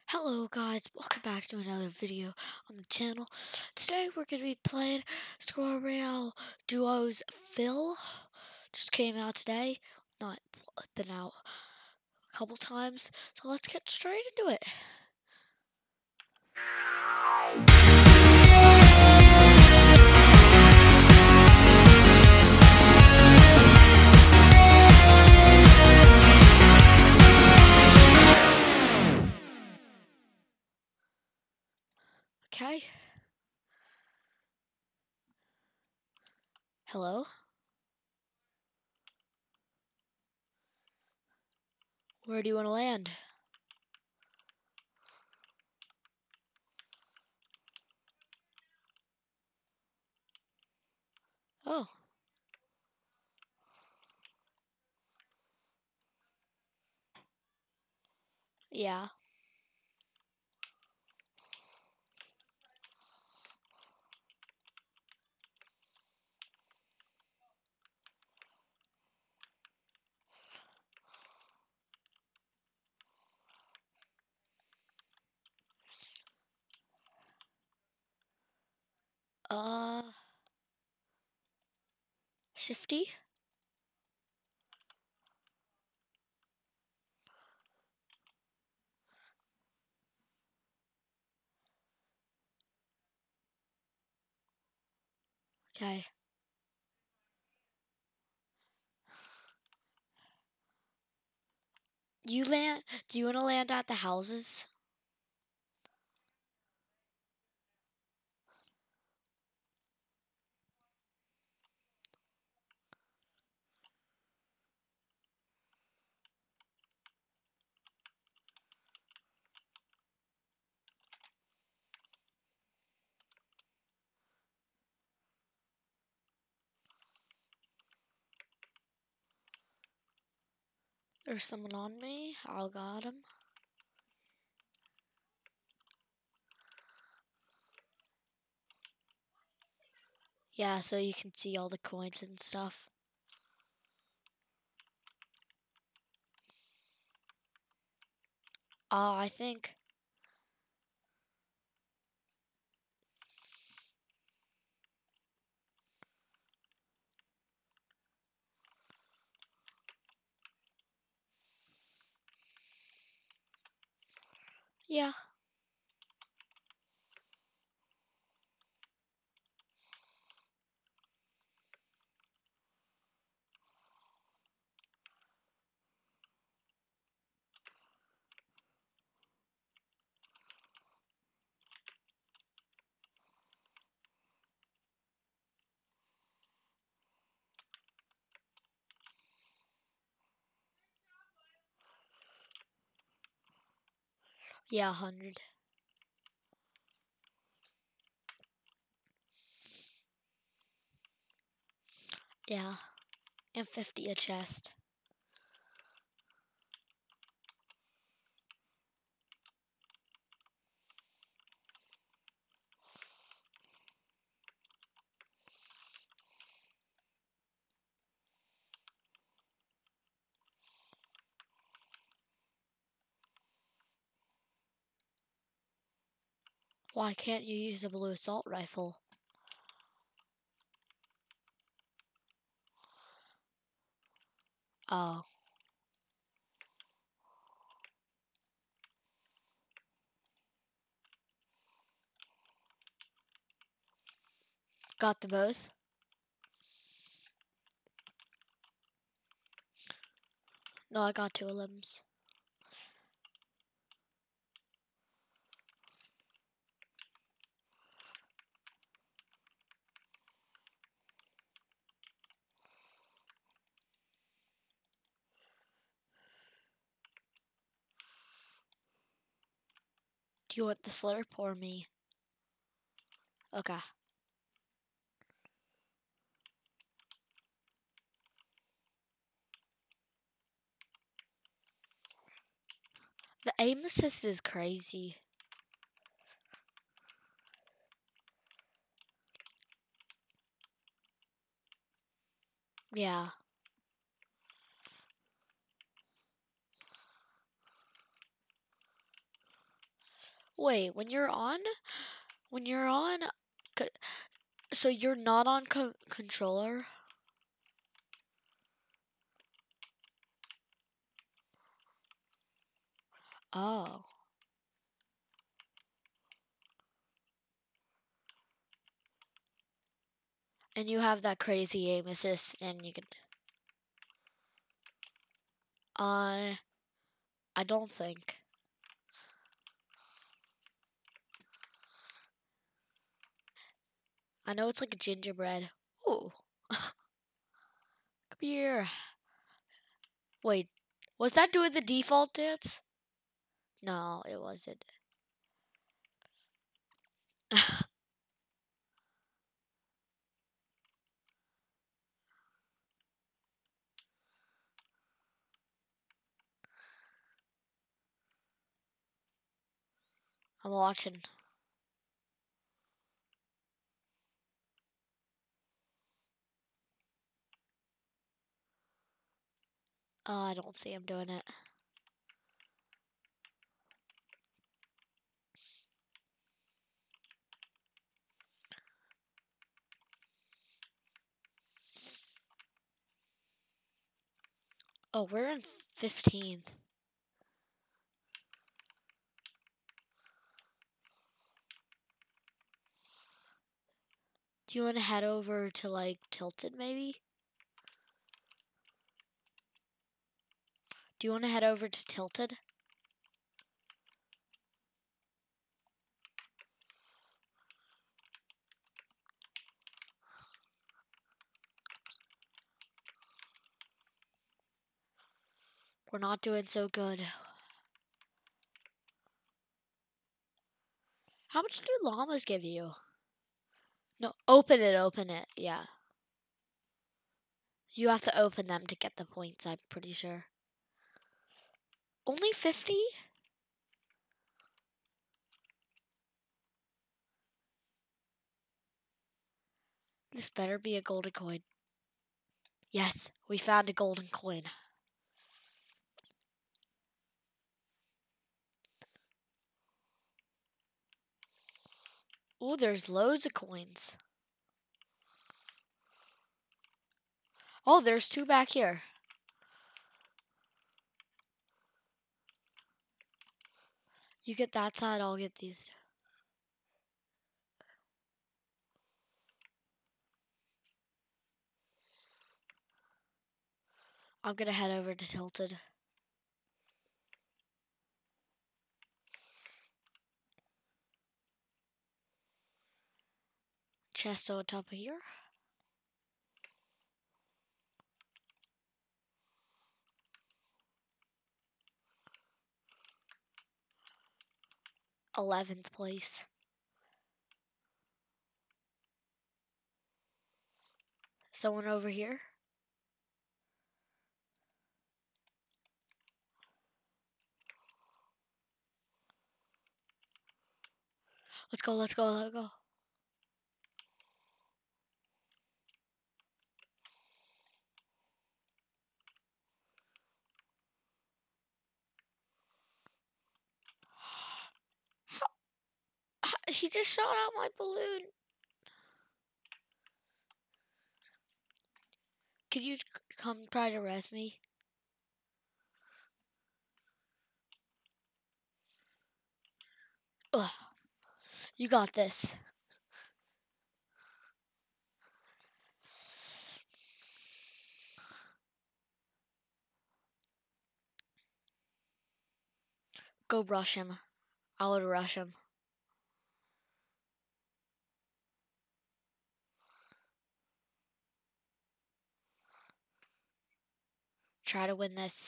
Hello guys, welcome back to another video on the channel. Today we're going to be playing Royale Duos Phil. Just came out today, not been out a couple times, so let's get straight into it. Okay. Hello? Where do you want to land? Oh. Yeah. Uh, Shifty? Okay. Do you want to land at the houses? There's someone on me. I got him. Yeah, so you can see all the coins and stuff. I think. Yeah. Yeah, 100. Yeah. And 50 a chest. Why can't you use a blue assault rifle? Oh. Got them both? No, I got 2 limbs. Do you want the slurp or me? Okay. The aim assist is crazy. Yeah. Wait, when you're on, co- so you're not on controller? Oh. And you have that crazy aim assist, and you can. Uh, I don't think. I know it's like a gingerbread. Ooh. Come here. Wait, was that doing the default dance? No, it wasn't. I'm watching. Oh, I don't see him doing it. Oh, we're in 15th. Do you want to head over to like Tilted maybe? Do you want to head over to Tilted? We're not doing so good. How much do llamas give you? No, open it, yeah. You have to open them to get the points, I'm pretty sure. Only 50? This better be a golden coin. Yes, we found a golden coin. Oh, there's loads of coins. Oh, there's two back here. You get that side, I'll get these. I'm gonna head over to Tilted. Chest on top of here. th place. Someone over here. Let's go, let's go, let's go. He just shot out my balloon. Could you come try to res me? Ugh. You got this. Go rush him. I would rush him. Try to win this.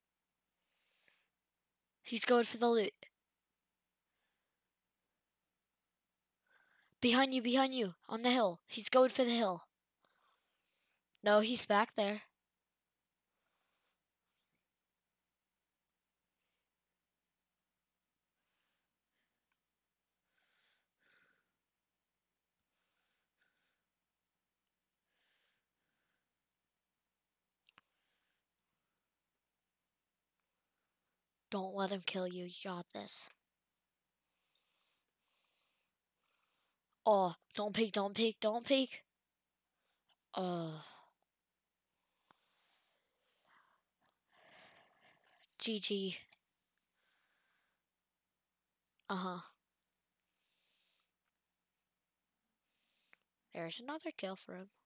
He's going for the loot. Behind you, on the hill. He's going for the hill. No, he's back there. Don't let him kill you. You got this. Oh, don't peek, don't peek, don't peek. Oh. GG. Uh-huh. There's another kill for him.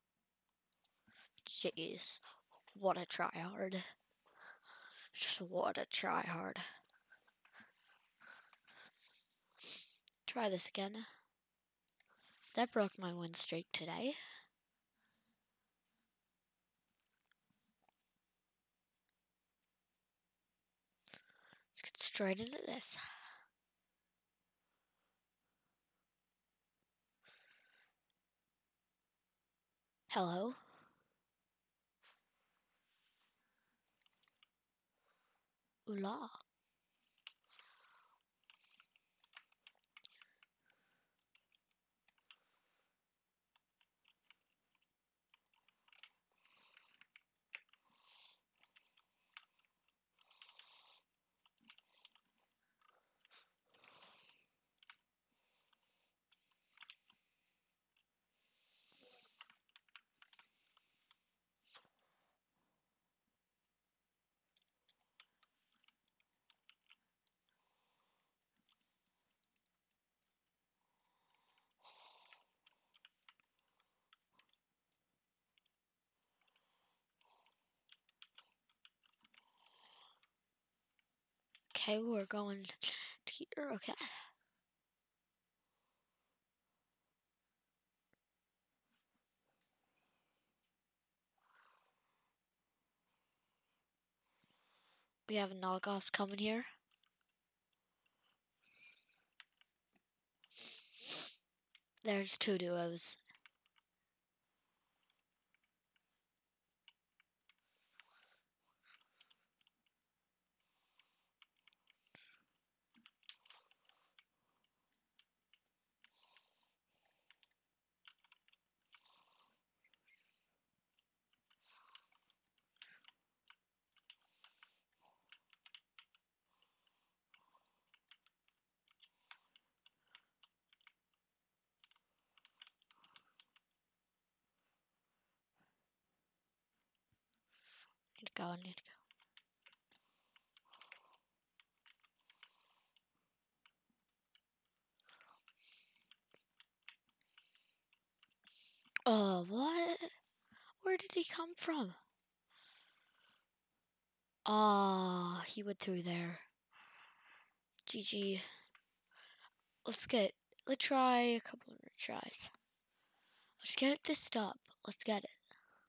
Jeez. What a tryhard. Just what a tryhard. Try this again. That broke my win streak today. Let's get straight into this. Hello? Ooh-la. Okay, we're going to here. Okay. We have knockoffs coming here. There's 2 duos. Need to go, I need to go. Oh, what? Where did he come from? Ah, he went through there. GG. Let's try a couple more tries. Let's get this up. Let's get it.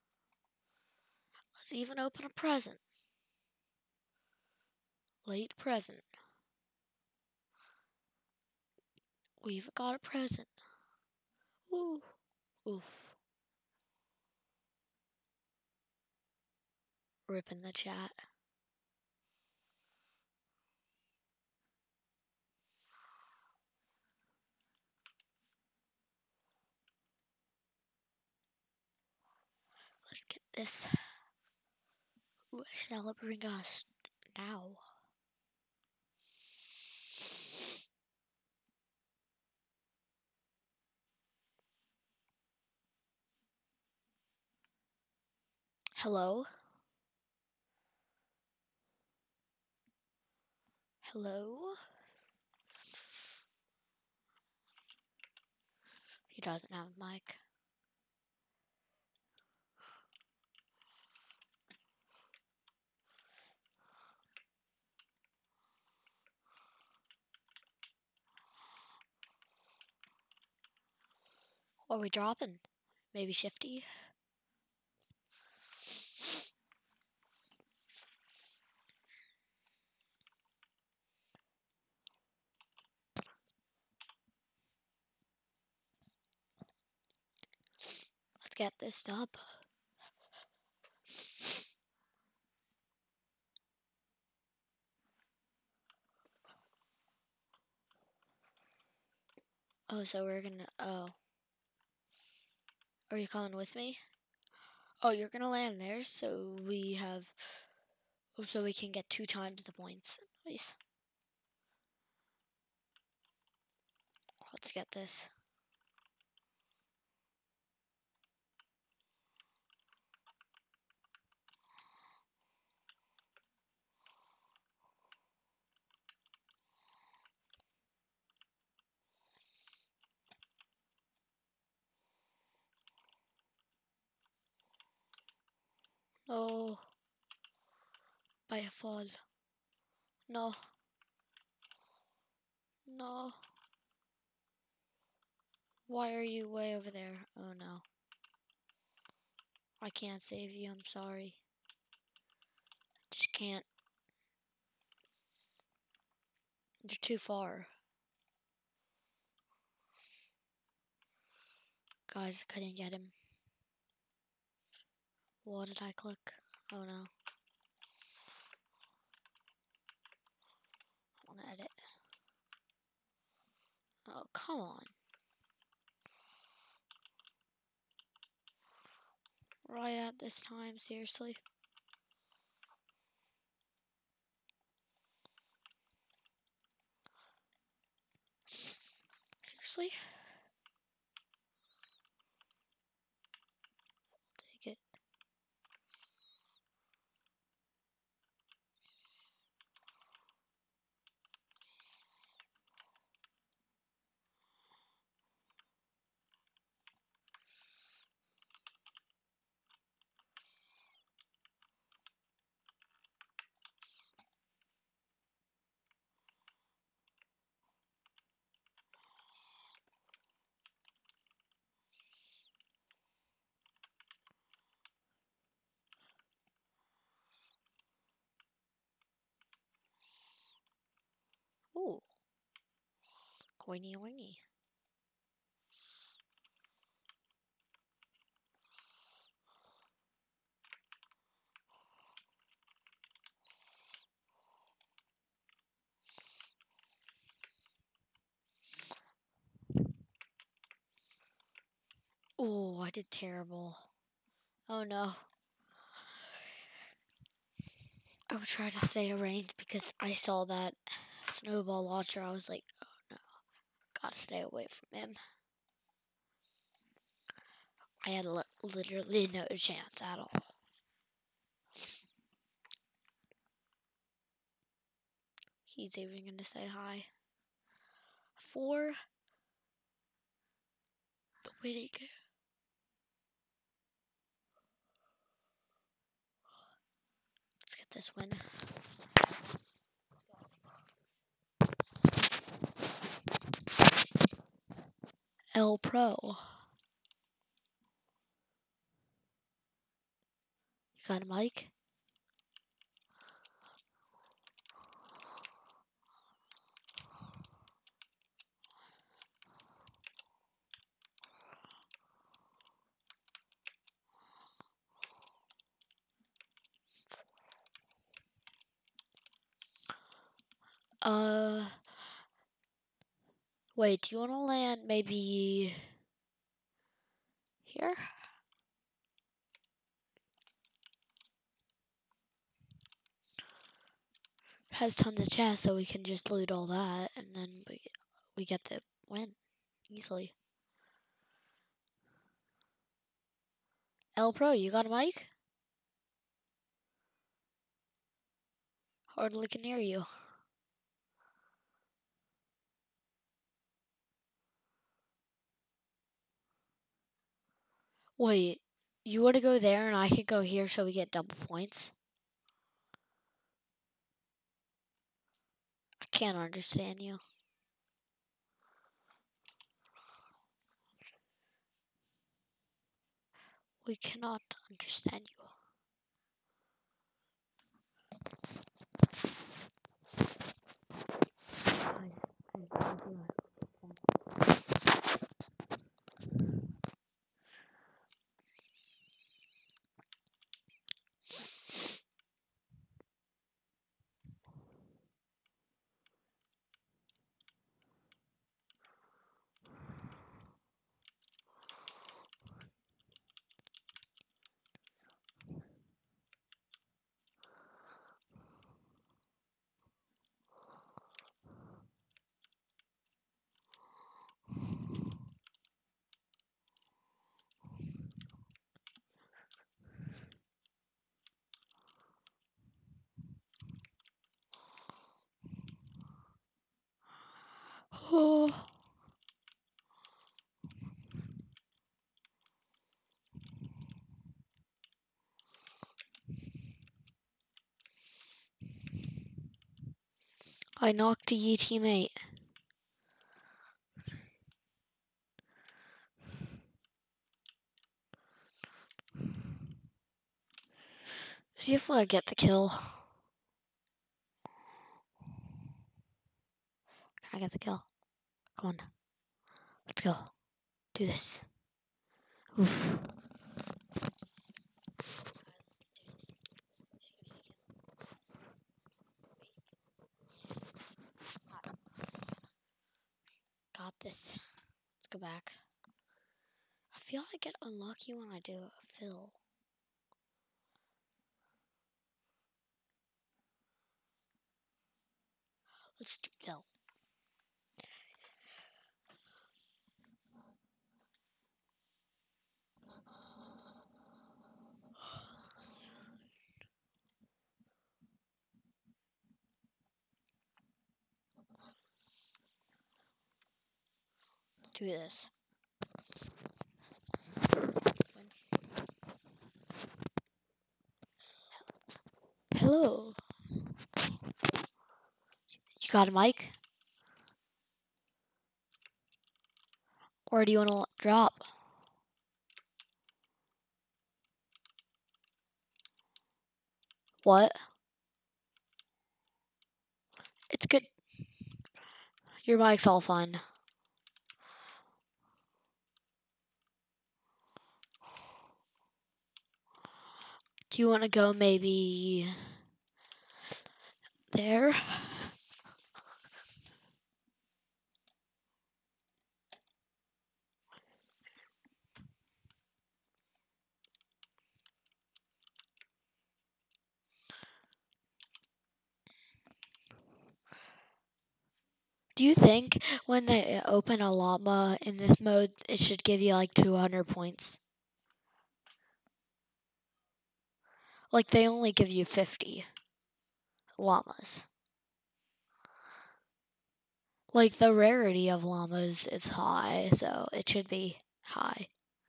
Let's even open a present. Late present. We've got a present. Ooh. Oof. Rip in the chat. Let's get this. What shall it bring us now? Hello? Hello? He doesn't have a mic. What are we dropping? Maybe Shifty? Let's get this up. Oh, so we're gonna, oh. Are you coming with me? Oh, you're gonna land there, so we have, oh, so we can get 2 times the points. Nice. Let's get this. Oh, by a fall. No. No. Why are you way over there? Oh no. I can't save you, I'm sorry. Just can't. You're too far. Guys, I couldn't get him. What did I click? Oh no. I want to edit. Oh, come on. Right at this time, seriously? Seriously? Take it. Ooh. Coiny oiny. Oh, I did terrible. Oh no. I would try to stay arranged because I saw that snowball launcher. I was like, oh no, gotta stay away from him. I had literally no chance at all. He's even gonna say hi. For the winning. Let's get this win. L Pro. You got a mic? Wait, do you want to land maybe here? Has tons of chests, so we can just loot all that, and then we get the win easily. L Pro, you got a mic? Hardly can hear you. Wait, you want to go there and I can go here so we get double points? I can't understand you. We cannot understand you. I knocked ye teammate. See if I get the kill. Can I get the kill? Come on. Let's go. Do this. Oof. Got this. Let's go back. I feel I get unlucky when I do a fill. Let's do fill. Let's do this. Hello. You got a mic? Or do you want to drop? What? It's good. Your mic's all fine. Do you want to go maybe there? Do you think when they open a llama in this mode, it should give you like 200 points? Like they only give you 50 llamas. Like the rarity of llamas is high, so it should be high.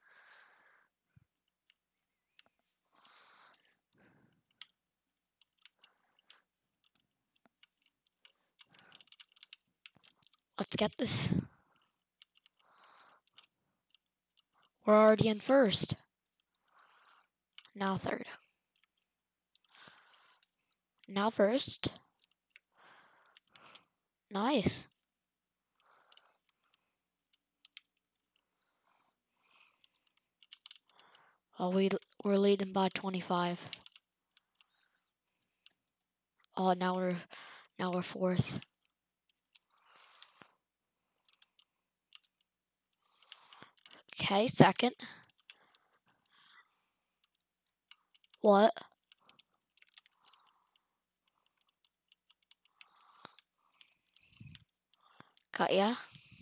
Let's get this. We're already in first. Now third. Now first. Nice. Oh, we're leading by 25. Oh, now we're fourth. Okay, second. What? Got ya.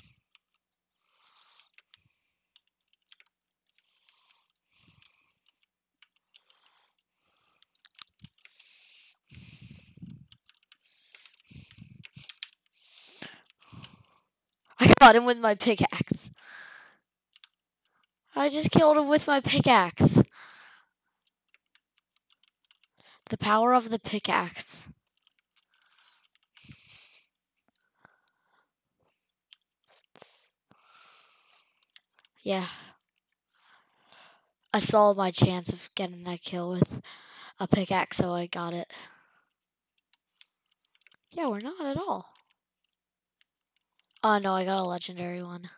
I got him with my pickaxe. I just killed him with my pickaxe. The power of the pickaxe. Yeah. I saw my chance of getting that kill with a pickaxe, so I got it. Yeah, we're not at all. Oh, no, I got a legendary one.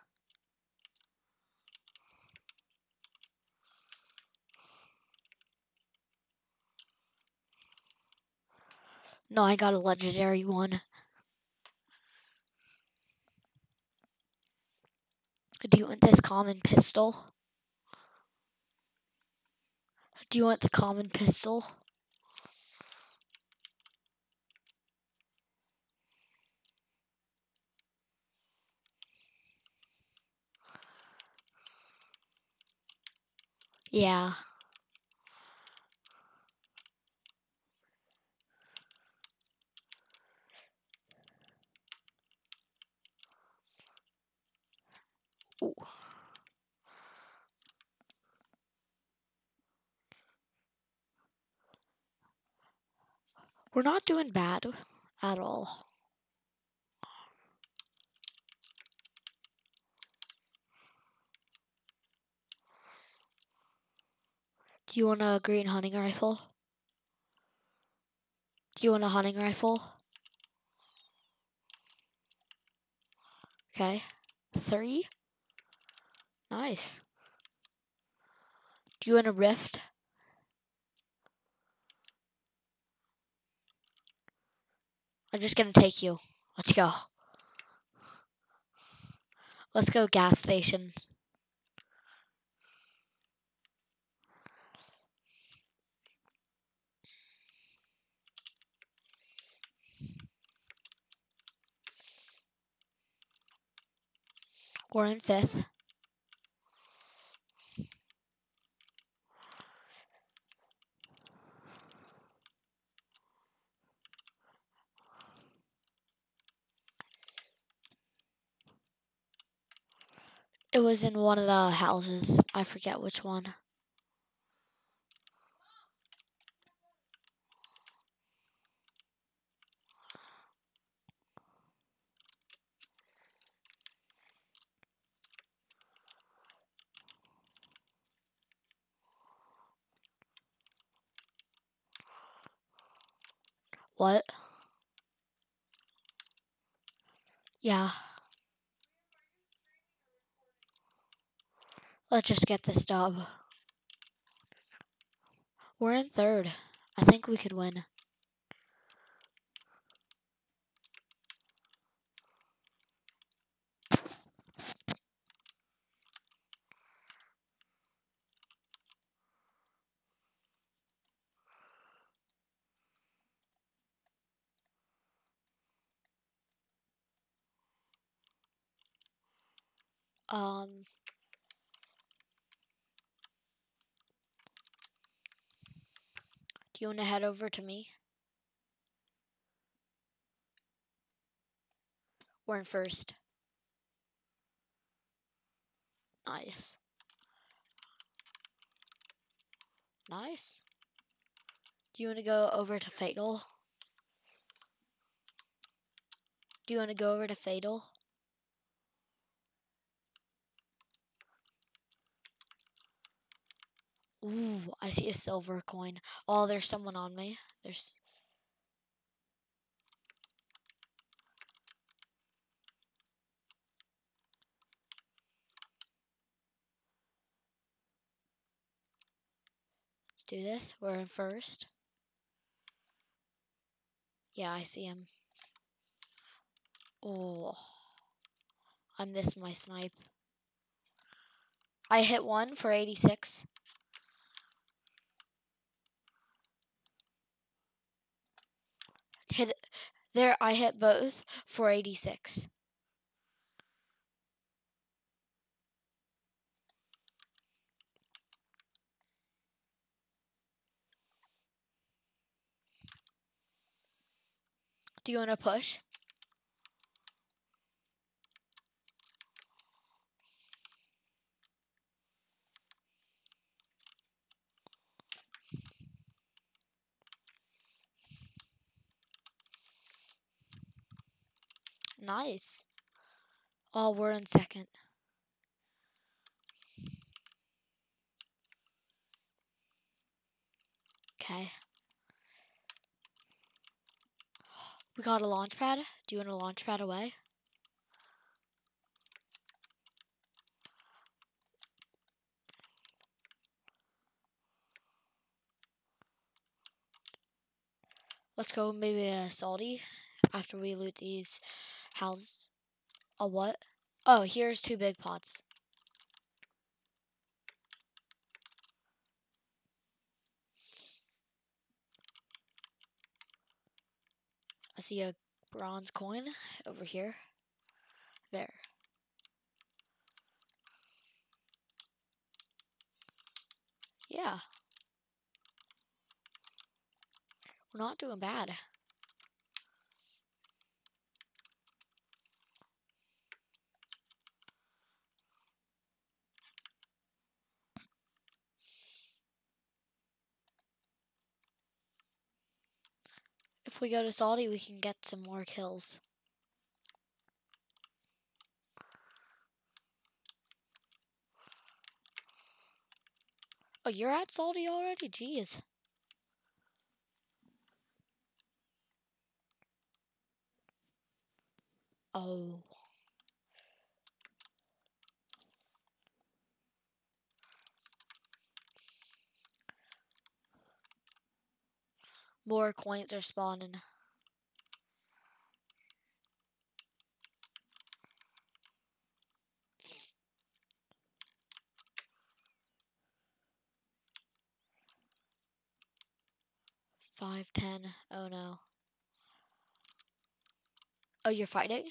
No, I got a legendary one. Do you want this common pistol? Do you want the common pistol? Yeah. Ooh. We're not doing bad at all. Do you want a green hunting rifle? Do you want a hunting rifle? Okay. 3. Nice. Do you want a rift? I'm just gonna take you. Let's go. Let's go gas station. We're in 5th. It was in one of the houses. I forget which one. What? Yeah. Let's just get this dub. We're in 3rd. I think we could win. Do you want to head over to me? We're in 1st. Nice. Nice. Do you want to go over to Fatal? Do you want to go over to Fatal? Ooh, I see a silver coin. Oh, there's someone on me. Let's do this. We're in 1st. Yeah, I see him. Oh, I missed my snipe. I hit one for 86. Hit there. I hit both for 86. Do you want to push? Nice. Oh, we're in 2nd. Okay. We got a launch pad. Do you want a launch pad away? Let's go maybe to Salty after we loot these houses. A what? Oh, here's 2 big pots. I see a bronze coin over here. There. Yeah. We're not doing bad. If we go to Salty, we can get some more kills. Oh, you're at Salty already? Jeez. Oh. More coins are spawning. Five, 10. Oh no. Oh, you're fighting?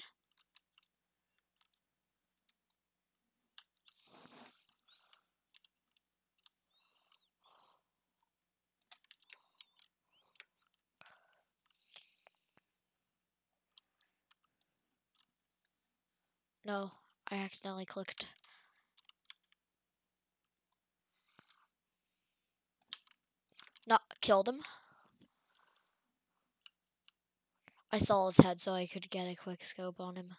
No, I accidentally clicked. Not killed him. I saw his head so I could get a quick scope on him.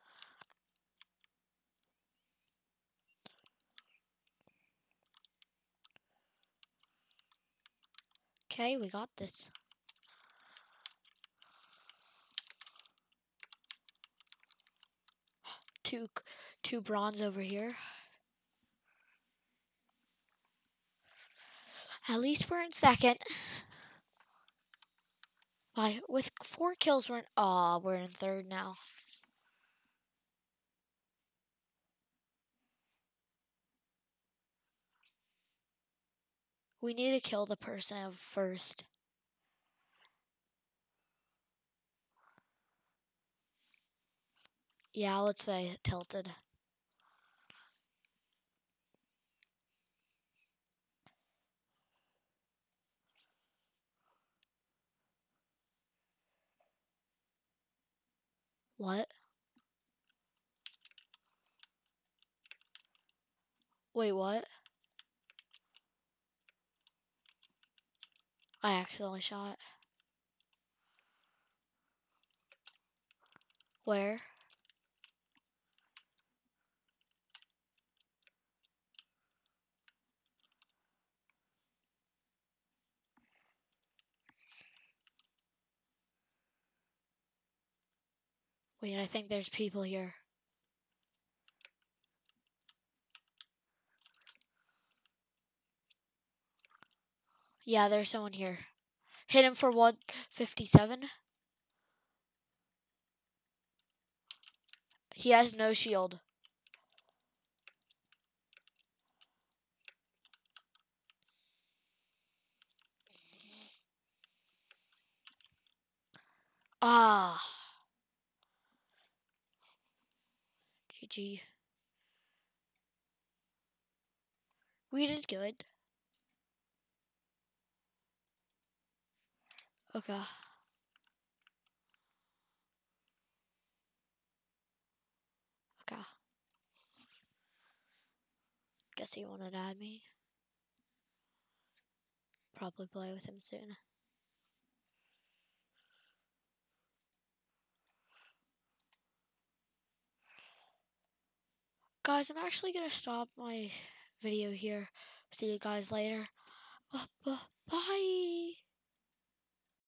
Okay, we got this. Two bronze over here. At least we're in second. With 4 kills, we're in third now. We need to kill the person first. Yeah, let's say tilted. What? Wait, what? I accidentally shot. Where? Wait, I think there's people here. Yeah, there's someone here. Hit him for 157. He has no shield. Ah. GG. We did good. Okay. Okay. Guess he wanted to add me. Probably play with him soon. Guys, I'm actually going to stop my video here. See you guys later. Bye.